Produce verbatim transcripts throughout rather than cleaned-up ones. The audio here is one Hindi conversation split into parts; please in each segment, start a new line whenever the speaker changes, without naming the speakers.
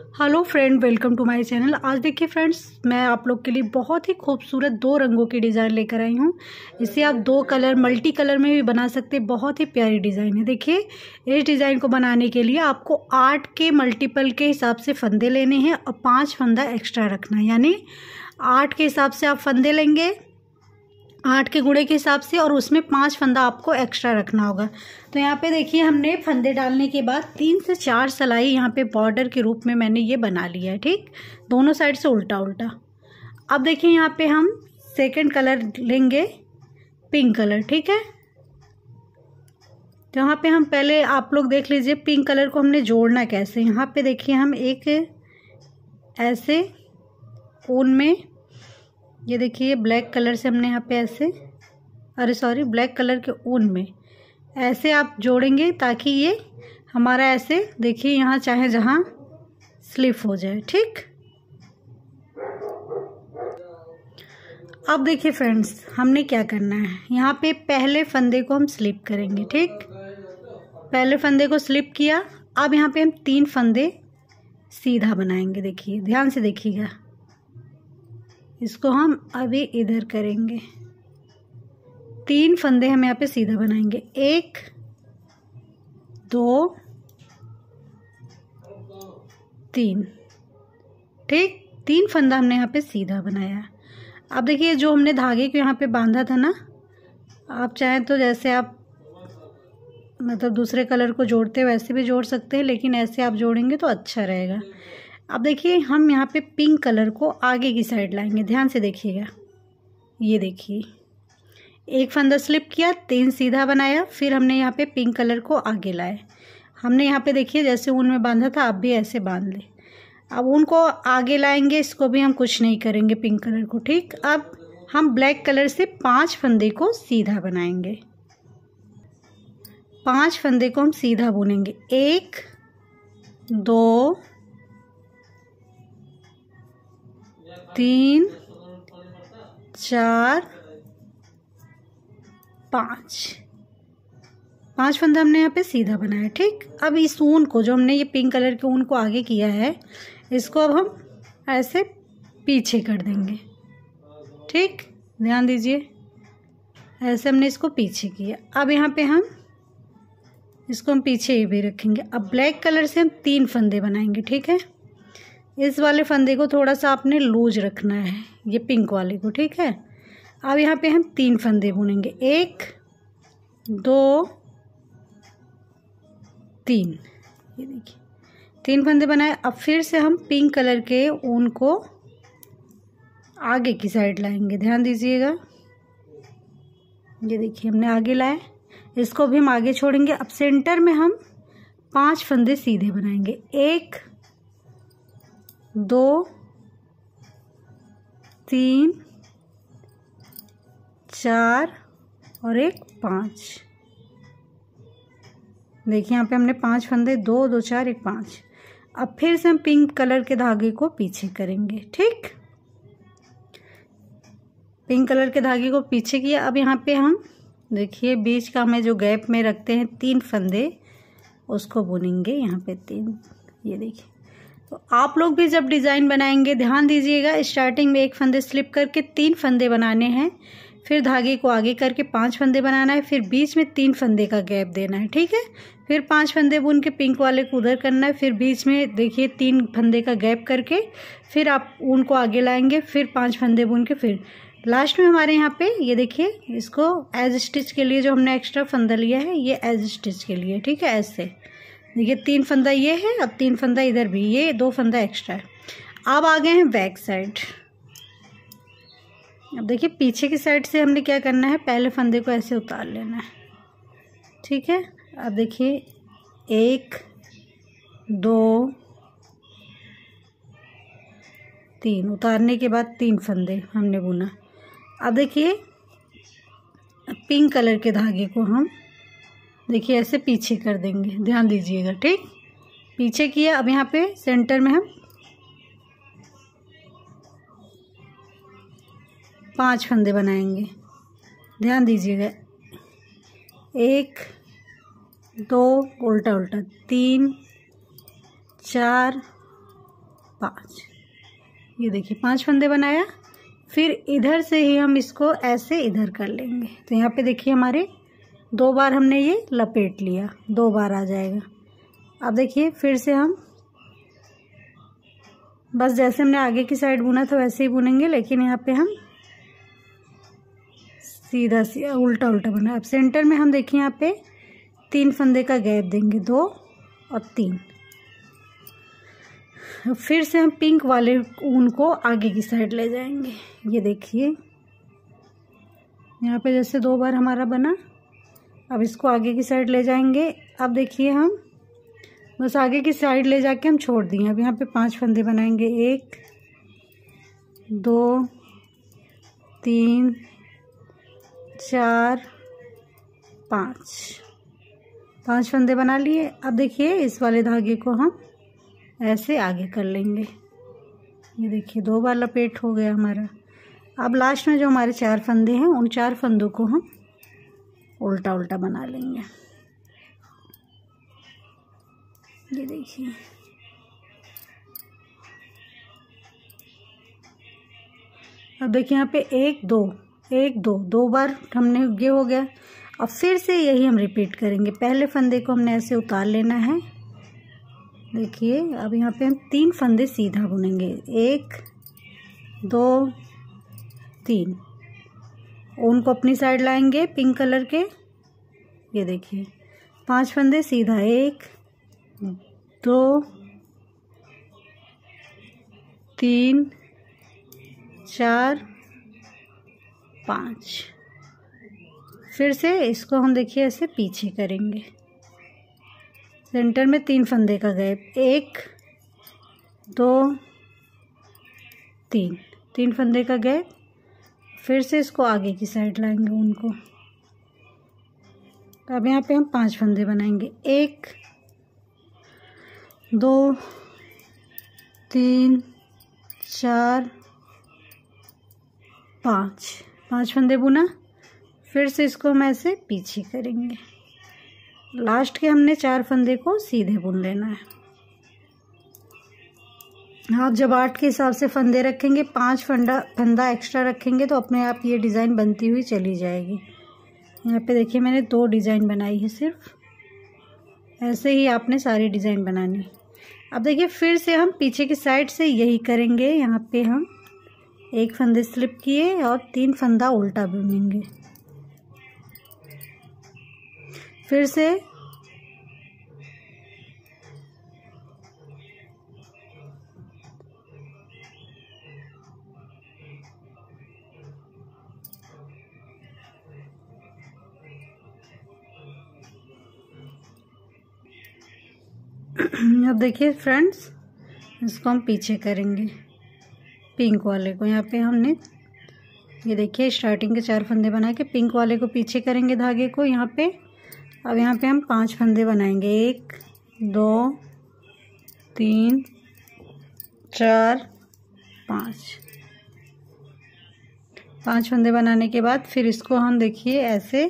Hello friend, welcome to my channel. आज देखिए फ्रेंड्स, मैं आप लोग के लिए बहुत ही खूबसूरत दो रंगों की डिज़ाइन लेकर आई हूँ। इसे आप दो कलर मल्टी कलर में भी बना सकते हैं। बहुत ही प्यारी डिज़ाइन है। देखिए, इस डिज़ाइन को बनाने के लिए आपको आठ के मल्टीपल के हिसाब से फंदे लेने हैं और पाँच फंदा एक्स्ट्रा रखना है। यानी आठ के हिसाब से आप फंदे लेंगे, आठ के गुणे के हिसाब से, और उसमें पांच फंदा आपको एक्स्ट्रा रखना होगा। तो यहाँ पे देखिए, हमने फंदे डालने के बाद तीन से चार सिलाई यहाँ पे बॉर्डर के रूप में मैंने ये बना लिया है। ठीक, दोनों साइड से उल्टा उल्टा। अब देखिए, यहाँ पे हम सेकंड कलर लेंगे, पिंक कलर। ठीक है, तो यहाँ पे हम पहले आप लोग देख लीजिए पिंक कलर को हमने जोड़ना कैसे। यहाँ पे देखिए, हम एक ऐसे ऊन में, ये देखिए ब्लैक कलर से हमने यहाँ पे ऐसे, अरे सॉरी ब्लैक कलर के ऊन में ऐसे आप जोड़ेंगे ताकि ये हमारा ऐसे देखिए यहाँ चाहे जहाँ स्लिप हो जाए। ठीक, अब देखिए फ्रेंड्स, हमने क्या करना है, यहाँ पे पहले फंदे को हम स्लिप करेंगे। ठीक, पहले फंदे को स्लिप किया। अब यहाँ पे हम तीन फंदे सीधा बनाएंगे। देखिए, ध्यान से देखिएगा, इसको हम अभी इधर करेंगे। तीन फंदे हम यहाँ पे सीधा बनाएंगे, एक दो तीन। ठीक, तीन फंदा हमने यहाँ पे सीधा बनाया। अब देखिए, जो हमने धागे को यहाँ पे बांधा था ना, आप चाहें तो जैसे आप मतलब दूसरे कलर को जोड़ते वैसे भी जोड़ सकते हैं, लेकिन ऐसे आप जोड़ेंगे तो अच्छा रहेगा। अब देखिए, हम यहाँ पे पिंक कलर को आगे की साइड लाएंगे। ध्यान से देखिएगा, ये देखिए, एक फंदा स्लिप किया, तीन सीधा बनाया, फिर हमने यहाँ पे पिंक कलर को आगे लाए। हमने यहाँ पे देखिए जैसे ऊन में बांधा था, आप भी ऐसे बांध ले। अब ऊन को आगे लाएंगे, इसको भी हम कुछ नहीं करेंगे पिंक कलर को। ठीक, अब हम ब्लैक कलर से पांच फंदे को सीधा बनाएंगे। पांच फंदे को हम सीधा बुनेंगे, एक दो तीन चार पाँच। पांच फंदा हमने यहाँ पे सीधा बनाया। ठीक, अब इस ऊन को, जो हमने ये पिंक कलर के ऊन को आगे किया है, इसको अब हम ऐसे पीछे कर देंगे। ठीक, ध्यान दीजिए, ऐसे हमने इसको पीछे किया। अब यहाँ पे हम इसको हम पीछे भी रखेंगे। अब ब्लैक कलर से हम तीन फंदे बनाएंगे। ठीक है, इस वाले फंदे को थोड़ा सा आपने लूज रखना है, ये पिंक वाले को। ठीक है, अब यहाँ पे हम तीन फंदे बुनेंगे, एक दो तीन। ये देखिए, तीन फंदे बनाए। अब फिर से हम पिंक कलर के ऊन को आगे की साइड लाएंगे। ध्यान दीजिएगा, ये देखिए हमने आगे लाए, इसको भी हम आगे छोड़ेंगे। अब सेंटर में हम पांच फंदे सीधे बनाएंगे, एक दो तीन चार और एक पाँच। देखिए, यहाँ पे हमने पांच फंदे, दो दो चार एक पाँच। अब फिर से हम पिंक कलर के धागे को पीछे करेंगे। ठीक, पिंक कलर के धागे को पीछे किया। अब यहाँ पे हम देखिए बीच का हमें जो गैप में रखते हैं तीन फंदे, उसको बुनेंगे यहाँ पे तीन। ये देखिए, तो आप लोग भी जब डिज़ाइन बनाएंगे ध्यान दीजिएगा, स्टार्टिंग में एक फंदे स्लिप करके तीन फंदे बनाने हैं, फिर धागे को आगे करके पांच फंदे बनाना है, फिर बीच में तीन फंदे का गैप देना है। ठीक है, फिर पांच फंदे बुन के पिंक वाले को उधर करना है, फिर बीच में देखिए तीन फंदे का गैप करके फिर आप ऊन को आगे लाएंगे, फिर पांच फंदे बुन के फिर लास्ट में हमारे यहाँ पे ये देखिए, इसको एज स्टिच के लिए जो हमने एक्स्ट्रा फंदा लिया है, ये एज स्टिच के लिए। ठीक है, ऐसे देखिए तीन फंदा ये है, अब तीन फंदा इधर भी, ये दो फंदा एक्स्ट्रा है। अब आ गए हैं बैक साइड। अब देखिए, पीछे की साइड से हमने क्या करना है, पहले फंदे को ऐसे उतार लेना है। ठीक है, अब देखिए एक दो तीन, उतारने के बाद तीन फंदे हमने बुना। अब देखिए, पिंक कलर के धागे को हम देखिए ऐसे पीछे कर देंगे। ध्यान दीजिएगा, ठीक, पीछे किया। अब यहाँ पे सेंटर में हम पांच फंदे बनाएंगे। ध्यान दीजिएगा, एक दो उल्टा उल्टा, तीन चार पाँच। ये देखिए पांच फंदे बनाया। फिर इधर से ही हम इसको ऐसे इधर कर लेंगे। तो यहाँ पे देखिए हमारे दो बार हमने ये लपेट लिया, दो बार आ जाएगा। अब देखिए फिर से हम बस जैसे हमने आगे की साइड बुना था वैसे ही बुनेंगे, लेकिन यहाँ पे हम सीधा सीधा उल्टा उल्टा बना। अब सेंटर में हम देखिए यहाँ पे तीन फंदे का गैप देंगे, दो और तीन। फिर से हम पिंक वाले ऊन को आगे की साइड ले जाएंगे। ये देखिए यहाँ पे जैसे दो बार हमारा बना, अब इसको आगे की साइड ले जाएंगे। अब देखिए हम बस आगे की साइड ले जाके हम छोड़ दिए। अब यहाँ पे पांच फंदे बनाएंगे, एक दो तीन चार पाँच, पांच फंदे बना लिए। अब देखिए इस वाले धागे को हम ऐसे आगे कर लेंगे। ये देखिए दो बार लपेट हो गया हमारा। अब लास्ट में जो हमारे चार फंदे हैं उन चार फंदों को हम उल्टा उल्टा बना लेंगे। ये देखिए अब देखिए यहाँ पे एक दो एक दो दो बार हमने ये हो गया। अब फिर से यही हम रिपीट करेंगे। पहले फंदे को हमने ऐसे उतार लेना है। देखिए अब यहाँ पे हम तीन फंदे सीधा बुनेंगे, एक दो तीन। ऊन को अपनी साइड लाएंगे पिंक कलर के। ये देखिए पांच फंदे सीधा, एक दो तीन चार पाँच। फिर से इसको हम देखिए ऐसे पीछे करेंगे। सेंटर में तीन फंदे का गैप, एक दो तीन, तीन फंदे का गैप। फिर से इसको आगे की साइड लाएंगे उनको। अब यहाँ पे हम पांच फंदे बनाएंगे, एक दो तीन चार पाँच, पांच फंदे बुना। फिर से इसको हम ऐसे पीछे करेंगे। लास्ट के हमने चार फंदे को सीधे बुन लेना है। आप जब आठ के हिसाब से फंदे रखेंगे, पांच फंदा फंदा एक्स्ट्रा रखेंगे तो अपने आप ये डिज़ाइन बनती हुई चली जाएगी। यहाँ पे देखिए मैंने दो डिज़ाइन बनाई है सिर्फ। ऐसे ही आपने सारी डिज़ाइन बनानी। अब देखिए फिर से हम पीछे की साइड से यही करेंगे। यहाँ पे हम एक फंदे स्लिप किए और तीन फंदा उल्टा बुनेंगे। फिर से अब देखिए फ्रेंड्स इसको हम पीछे करेंगे पिंक वाले को। यहाँ पे हमने ये देखिए स्टार्टिंग के चार फंदे बना के पिंक वाले को पीछे करेंगे धागे को यहाँ पे। अब यहाँ पे हम पांच फंदे बनाएंगे, एक दो तीन चार पाँच। पांच फंदे बनाने के बाद फिर इसको हम देखिए ऐसे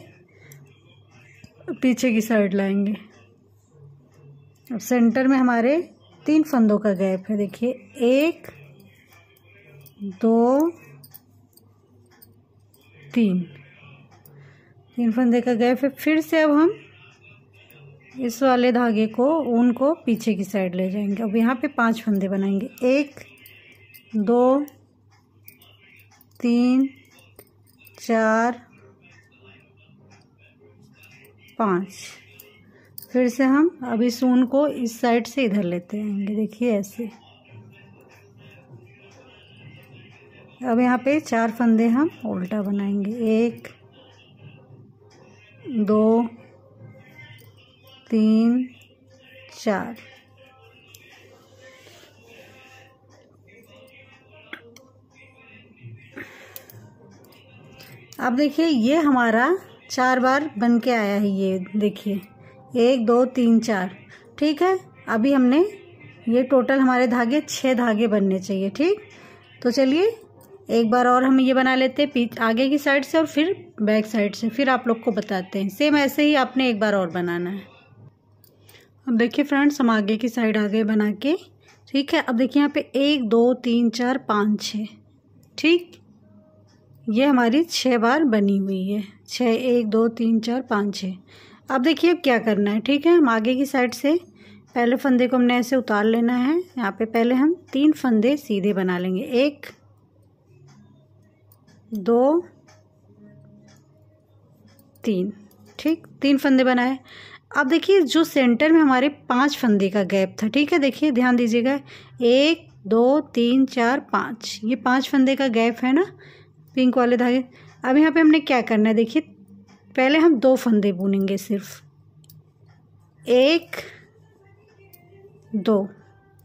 पीछे की साइड लाएंगे। अब सेंटर में हमारे तीन फंदों का गैप है। देखिए एक दो तीन, तीन फंदे का गैप है। फिर से अब हम इस वाले धागे को ऊन को पीछे की साइड ले जाएंगे। अब यहाँ पे पांच फंदे बनाएंगे, एक दो तीन चार पाँच। फिर से हम अब इस ऊन को इस साइड से इधर लेते आएंगे। देखिए ऐसे। अब यहाँ पे चार फंदे हम उल्टा बनाएंगे, एक दो तीन चार। अब देखिए ये हमारा चार बार बन के आया है। ये देखिए एक दो तीन चार, ठीक है। अभी हमने ये टोटल हमारे धागे छः धागे बनने चाहिए, ठीक। तो चलिए एक बार और हम ये बना लेते हैं पीछे आगे की साइड से और फिर बैक साइड से, फिर आप लोग को बताते हैं। सेम ऐसे ही आपने एक बार और बनाना है। अब देखिए फ्रेंड्स, हम आगे की साइड आगे बना के, ठीक है। अब देखिए यहाँ पे एक दो तीन चार पाँच छः, ठीक, ये हमारी छः बार बनी हुई है। छः, एक दो तीन चार पाँच छः। अब देखिए अब क्या करना है, ठीक है। हम आगे की साइड से पहले फंदे को हमने ऐसे उतार लेना है। यहाँ पे पहले हम तीन फंदे सीधे बना लेंगे, एक दो तीन, ठीक, तीन फंदे बनाए। अब देखिए जो सेंटर में हमारे पांच फंदे का गैप था, ठीक है, देखिए ध्यान दीजिएगा, एक दो तीन चार पाँच, ये पांच फंदे का गैप है ना पिंक वाले धागे। अब यहाँ पे हमने क्या करना है, देखिए पहले हम दो फंदे बुनेंगे, सिर्फ एक दो,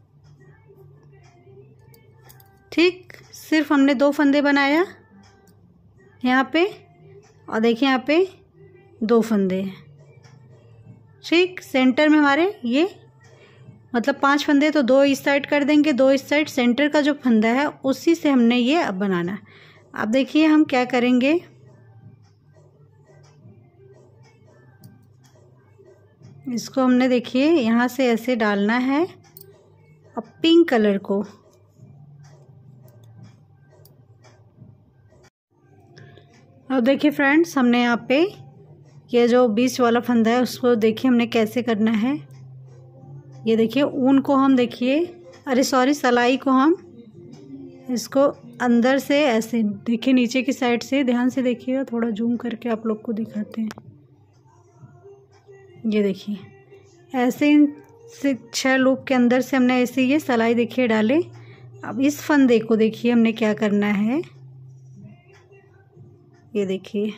ठीक, सिर्फ हमने दो फंदे बनाया यहाँ पे, और देखिए यहाँ पे दो फंदे हैं, ठीक। सेंटर में हमारे ये मतलब पांच फंदे, तो दो इस साइड कर देंगे, दो इस साइड। सेंटर का जो फंदा है उसी से हमने ये अब बनाना है। अब देखिए हम क्या करेंगे, इसको हमने देखिए यहाँ से ऐसे डालना है। अब पिंक कलर को, अब देखिए फ्रेंड्स, हमने यहाँ पे ये जो बीच वाला फंदा है उसको देखिए हमने कैसे करना है। ये देखिए ऊन को हम देखिए, अरे सॉरी सलाई को हम इसको अंदर से ऐसे, देखिए नीचे की साइड से, ध्यान से देखिएगा, थोड़ा जूम करके आप लोग को दिखाते हैं। ये देखिए ऐसे इन से छह लूप के अंदर से हमने ऐसे ये सलाई देखिए डाले। अब इस फंदे को देखिए हमने क्या करना है, ये देखिए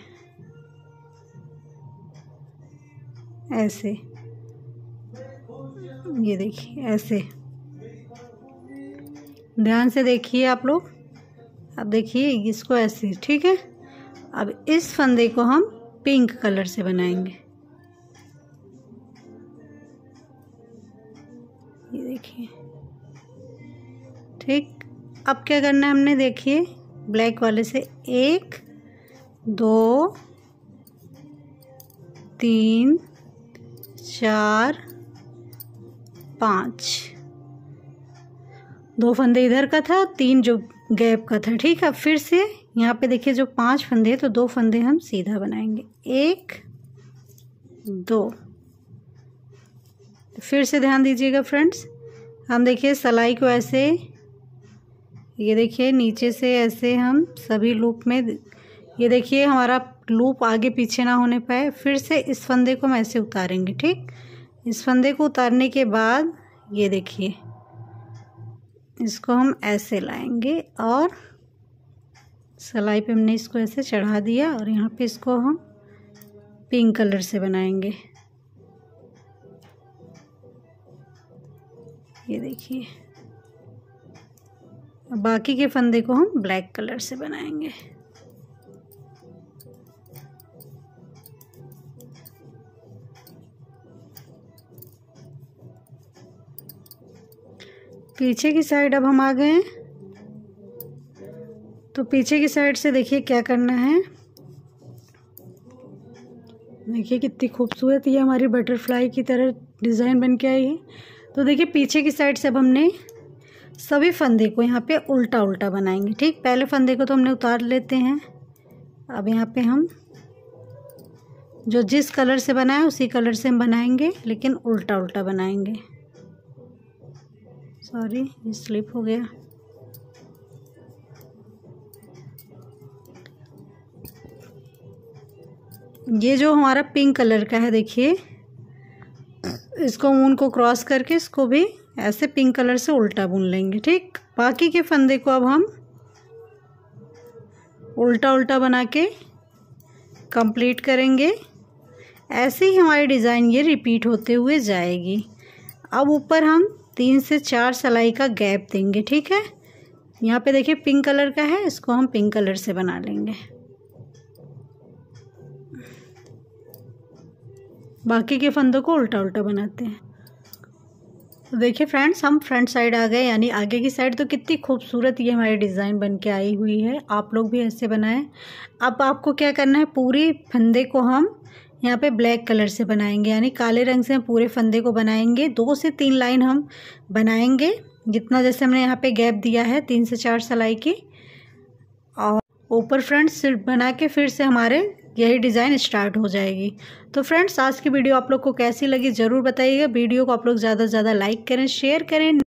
ऐसे, ये देखिए ऐसे, ध्यान से देखिए आप लोग। अब देखिए इसको ऐसे, ठीक है। अब इस फंदे को हम पिंक कलर से बनाएंगे, ये देखिए, ठीक। अब क्या करना है हमने, देखिए ब्लैक वाले से एक दो तीन चार पाँच, दो फंदे इधर का था, तीन जो गैप का था, ठीक है। फिर से यहाँ पे देखिए जो पांच फंदे, तो दो फंदे हम सीधा बनाएंगे, एक दो। फिर से ध्यान दीजिएगा फ्रेंड्स, हम देखिए सलाई को ऐसे, ये देखिए नीचे से ऐसे हम सभी लूप में, ये देखिए हमारा लूप आगे पीछे ना होने पाए। फिर से इस फंदे को हम ऐसे उतारेंगे, ठीक। इस फंदे को उतारने के बाद ये देखिए इसको हम ऐसे लाएंगे और सलाई पे हमने इसको ऐसे चढ़ा दिया, और यहाँ पे इसको हम पिंक कलर से बनाएंगे, ये देखिए। बाकी के फंदे को हम ब्लैक कलर से बनाएंगे। पीछे की साइड अब हम आ गए हैं, तो पीछे की साइड से देखिए क्या करना है, देखिए कितनी खूबसूरत ये हमारी बटरफ्लाई की तरह डिज़ाइन बन के आई है। तो देखिए पीछे की साइड से अब हमने सभी फंदे को यहाँ पे उल्टा उल्टा बनाएंगे, ठीक। पहले फंदे को तो हमने उतार लेते हैं। अब यहाँ पे हम जो जिस कलर से बनाए उसी कलर से हम बनाएंगे, लेकिन उल्टा उल्टा बनाएंगे। सॉरी ये स्लिप हो गया। ये जो हमारा पिंक कलर का है, देखिए इसको ऊन को क्रॉस करके इसको भी ऐसे पिंक कलर से उल्टा बुन लेंगे, ठीक। बाकी के फंदे को अब हम उल्टा उल्टा बना के कंप्लीट करेंगे। ऐसे ही हमारी डिज़ाइन ये रिपीट होते हुए जाएगी। अब ऊपर हम तीन से चार सिलाई का गैप देंगे, ठीक है। यहाँ पे देखिए पिंक कलर का है, इसको हम पिंक कलर से बना लेंगे। बाकी के फंदों को उल्टा उल्टा बनाते हैं। तो देखिए फ्रेंड्स, हम फ्रंट साइड आ गए, यानी आगे की साइड। तो कितनी खूबसूरत ये हमारी डिज़ाइन बन के आई हुई है। आप लोग भी ऐसे बनाएं। अब आपको क्या करना है, पूरी फंदे को हम यहाँ पे ब्लैक कलर से बनाएंगे, यानी काले रंग से हम पूरे फंदे को बनाएंगे। दो से तीन लाइन हम बनाएंगे, जितना जैसे हमने यहाँ पे गैप दिया है तीन से चार सिलाई की, और ऊपर फ्रंट सिर्फ बना के फिर से हमारे यही डिज़ाइन स्टार्ट हो जाएगी। तो फ्रेंड्स, आज की वीडियो आप लोग को कैसी लगी ज़रूर बताइएगा। वीडियो को आप लोग ज़्यादा से ज़्यादा लाइक करें, शेयर करें।